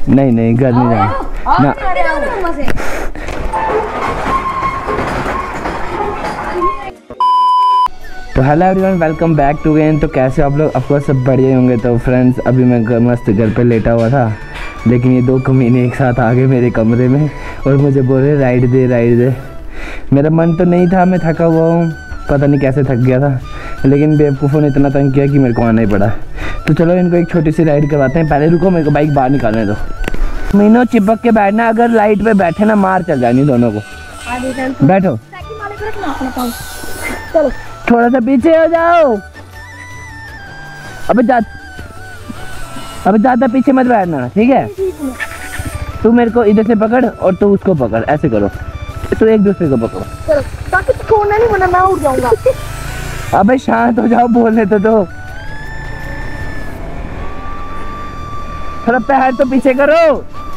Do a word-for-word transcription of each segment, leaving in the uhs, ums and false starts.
नहीं नहीं घर नहीं जाना ना। तो hello everyone, welcome back to again. तो कैसे आप लोग? ऑफकोर्स सब बढ़िया होंगे। तो फ्रेंड्स, अभी मैं घर मस्त घर पे लेटा हुआ था, लेकिन ये दो कमीने एक साथ आ गए मेरे कमरे में और मुझे बोल रहे राइड दे राइड दे। मेरा मन तो नहीं था, मैं थका हुआ हूँ, पता नहीं कैसे थक गया था, लेकिन बेवकूफ़ों ने इतना तंग किया कि मेरे को आना ही पड़ा। तो चलो इनको एक छोटी सी राइड करवाते हैं। पहले रुको, मेरे को बाइक बाहर निकालने दो। मीनों चिपक के बैठना, अगर लाइट पे बैठे ना मार चल जानी दोनों को। बैठो, चलो थोड़ा सा पीछे हो जाओ। अबे जा, अबे ज़्यादा पीछे मत बैठना, ठीक है? तू मेरे को इधर से पकड़ और तू उसको पकड़, ऐसे करो। तो एक दूसरे को पकड़ो। चलो, ताकि छोड़ना नहीं, वरना मैं उड़ जाऊंगा। अबे शांत हो जाओ, बोलने तो दो। थोड़ा पैर तो पीछे करो।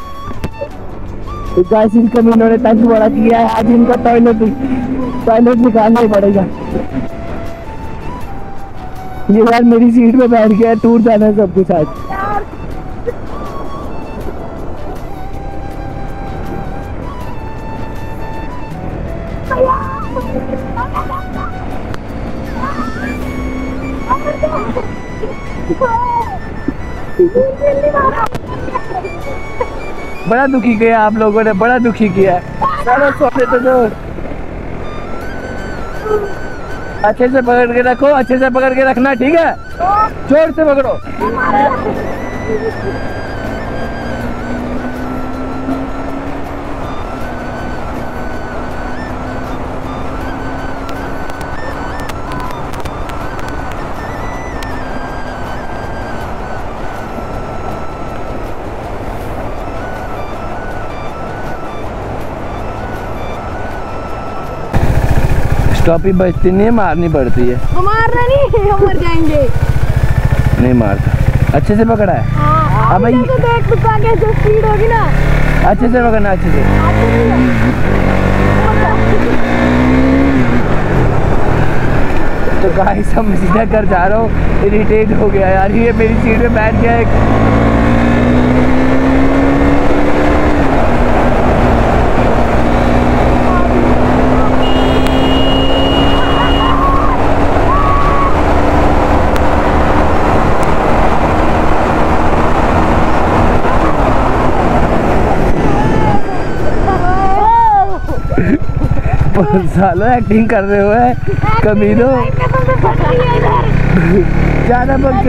तो गाइस, इन कमीनों ने तंग बड़ा किया है, आज इनको टॉयलेट टॉयलेट निकालना ही पड़ेगा। ये यार मेरी सीट पे बैठ गया, टूट जाना है सब कुछ आज। बड़ा दुखी किया आप लोगों ने, बड़ा दुखी किया। चलो सोने तो दो। अच्छे से पकड़ के रखो, अच्छे से पकड़ के रखना, ठीक है? जोर से पकड़ो। स्टॉप ही बचती नहीं है, मारनी पड़ती है। मारना नहीं, हम मर जाएंगे। नहीं मारता, अच्छे से पकड़ा है। हाँ, अब ये तो देख तो आगे जो स्पीड होगी ना, अच्छे से पकड़ना, अच्छे से। तो गाइस, हम सीधा घर जा रहा हूँ, इरिटेट हो गया यार, ये मेरी सीट पे बैठ गया एक। सालों एक्टिंग कर रहे हो है कमीनों। ज्यादा बक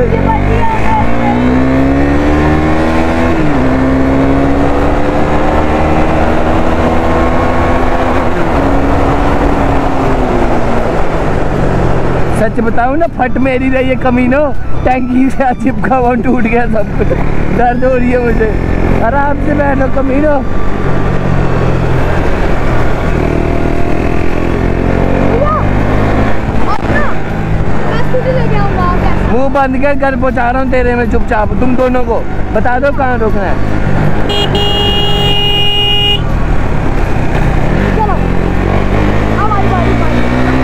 सच बताऊं ना, फट मेरी रही है कमीनों। टैंकी से चिपका हुआ टूट गया सब कुछ, दर्द हो रही है मुझे। आराम से बैठो कमीनों। मुंह बंद कर, घर पहुंचा रहा हूँ तेरे में चुपचाप। तुम दोनों को बता दो कहाँ रोकना है। चलो, हमारी बारी बारी।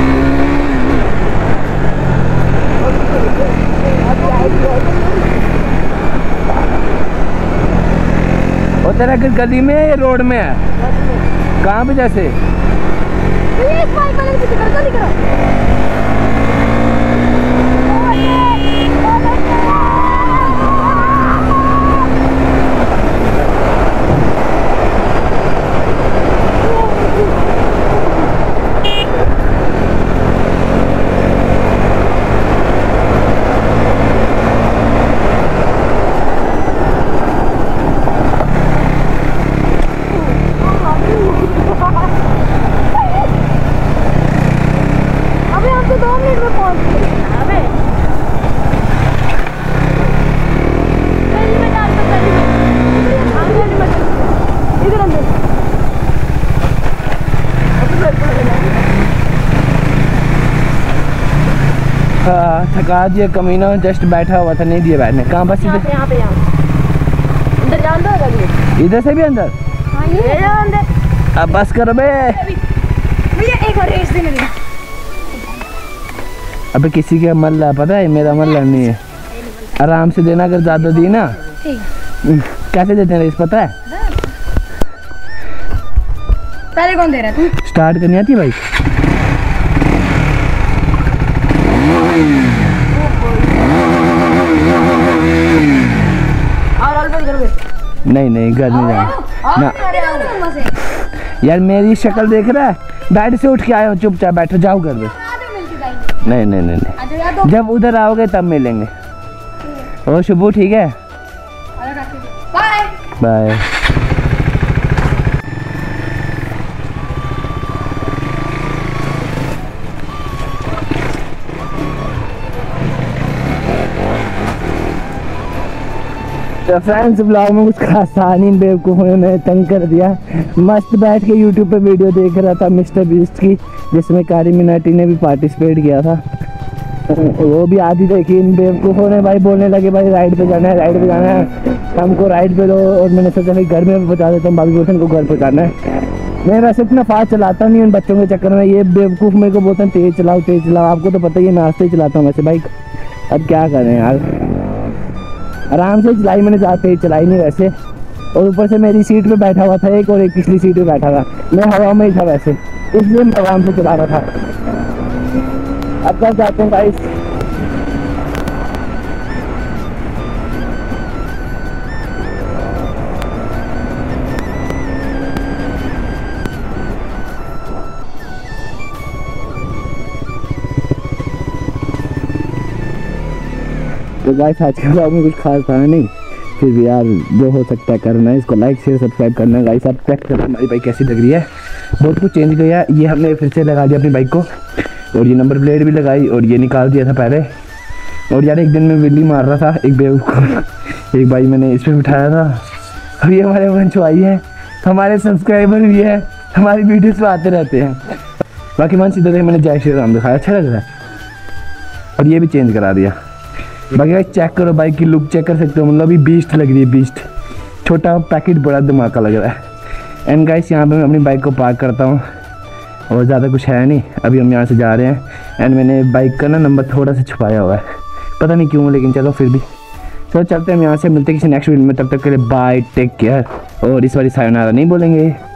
और तेरा घर गली में है या रोड में है? कहाँ पे? जैसे प्लीज बाइक वाले पीछे कर, जल्दी करो। अभी हम तो दो मिनट में पहुंच गए। अबे इधर अंदर। हाँ, थका दिया कमीना, जस्ट बैठा हुआ था, नहीं दिया बैठने। कहाँ? बस इधर, यहाँ पे, यहाँ अंदर जान दो। इधर से भी अंदर? हाँ, ये अंदर। अब बस करो बे। भैया एक और रेस देने। अबे किसी का मल्ला पता है, मेरा मल्ला नहीं है। आराम से देना, अगर ज़्यादा दी ना। ठीक। कैसे देते हैं रेस पता है? पहले कौन दे रहा है? तू स्टार्ट करनी आती है भाई? नहीं नहीं घर नहीं जाना ना यार, मेरी शक्ल देख रहा है, बेड से उठ के आया हूँ, चुपचाप बैठो, जाओ घर में। नहीं नहीं नहीं नहीं, जब उधर आओगे तब मिलेंगे। ओ शुभू ठीक है, बाय बाय। तो फ्रेंड्स ब्लॉग में कुछ खास था नहीं, बेवकूफ़ों ने तंग कर दिया। मस्त बैठ के यूट्यूब पे वीडियो देख रहा था मिस्टर बीस्ट की, जिसमें कारी मिनाटी ने भी पार्टिसिपेट किया था, वो भी आधी देखी। इन बेवकूफ़ों ने भाई बोलने लगे भाई राइड पे जाना है, राइड पे जाना है, हमको राइड पे दो। और मैंने सोचा भाई घर में पहुँचा देता हूँ, बाकी रोशन को घर पहुँचाना है। मैं वैसे इतना फास्ट चलाता नहीं उन बच्चों के चक्कर में, ये बेवकूफ़ मेरे को बोलते हैं तेज़ चलाओ तेज़ चलाओ। आपको तो पता ही है मैं आस्ते ही चलाता हूँ वैसे बाइक, अब क्या करें यार, आराम से चलाई मैंने, ज़्यादा तेज चलाई नहीं वैसे। और ऊपर से मेरी सीट पे बैठा हुआ था एक, और एक पिछली सीट पे बैठा था, मैं हवा में ही था वैसे, इसलिए मैं आराम से चला रहा था। अब क्या चाहते हैं गाइस, तो गाइस आज के ब्लॉग में कुछ खास था नहीं, फिर भी यार जो हो सकता है करना है, इसको लाइक शेयर सब्सक्राइब करना है गाइस। आप चेक करो हमारी बाइक कैसी लग रही है, बहुत कुछ चेंज किया। ये हमने फिर से लगा दिया अपनी बाइक को, और ये नंबर प्लेट भी लगाई, और ये निकाल दिया था पहले। और यार एक दिन मैं विल्ली मार रहा था, एक बेवकूफ एक भाई मैंने इस पर बिठाया था, और ये हमारे वंशवाई है, हमारे सब्सक्राइबर भी है, हमारी वीडियोज़ पर आते रहते हैं। बाकी मन सीधा देख मैंने जय श्री राम दिखाया, अच्छा लग रहा है। और ये भी चेंज करा दिया। बाकी गाइस चेक करो बाइक की लुक, चेक कर सकते हो, मतलब अभी बीस्ट लग रही है, बीस्ट। छोटा पैकेट बड़ा दिमाग का लग रहा है। एंड गाइस यहाँ पे मैं अपनी बाइक को पार्क करता हूँ, और ज़्यादा कुछ है नहीं, अभी हम यहाँ से जा रहे हैं। एंड मैंने बाइक का ना नंबर थोड़ा सा छुपाया हुआ है, पता नहीं क्यों, लेकिन चलो फिर भी चलो चलते हैं हम यहाँ से। मिलते हैं किसी नेक्स्ट वीडियो में, तब तक के लिए बाय, टेक केयर। और इस बारी सायोनारा नहीं बोलेंगे।